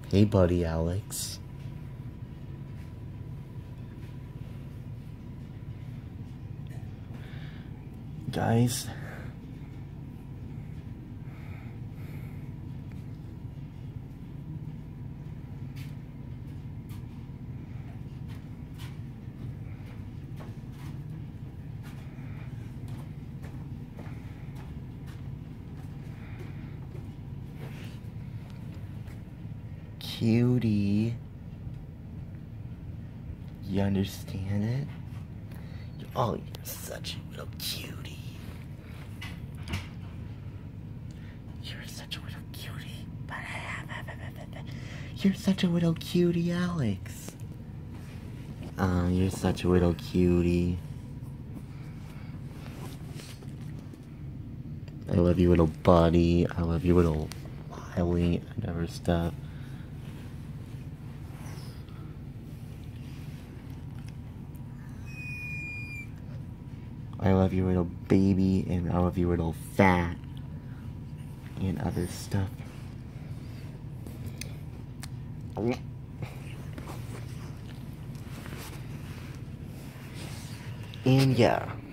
Hey, buddy, Alex. Guys, cutie, you understand it? Oh, you're such a little cutie. You're such a little cutie. You're such a little cutie, Alex. You're such a little cutie. I love you, little buddy. I love you, little Wiley. I never stop. I love you, little baby, and I love you, little fat, and other stuff. And yeah.